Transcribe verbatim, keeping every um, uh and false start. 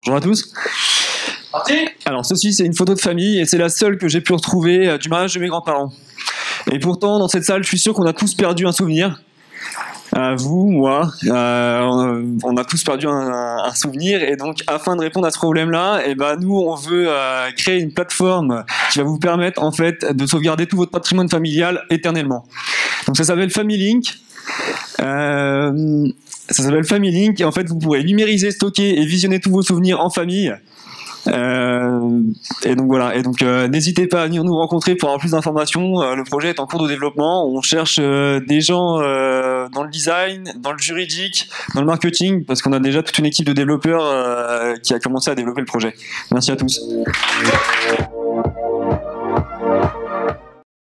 Bonjour à tous. Alors ceci c'est une photo de famille et c'est la seule que j'ai pu retrouver euh, du mariage de mes grands-parents. Et pourtant dans cette salle je suis sûr qu'on a tous perdu un souvenir. Euh, vous, moi, euh, on a tous perdu un, un, un souvenir et donc afin de répondre à ce problème-là, eh ben nous on veut euh, créer une plateforme qui va vous permettre en fait de sauvegarder tout votre patrimoine familial éternellement. Donc ça s'appelle FamilyLink. Euh, ça s'appelle FamilyLink et en fait vous pourrez numériser, stocker et visionner tous vos souvenirs en famille. Euh, et donc voilà, et donc euh, n'hésitez pas à venir nous rencontrer pour avoir plus d'informations. Euh, le projet est en cours de développement. On cherche euh, des gens euh, dans le design, dans le juridique, dans le marketing, parce qu'on a déjà toute une équipe de développeurs euh, qui a commencé à développer le projet. Merci à tous.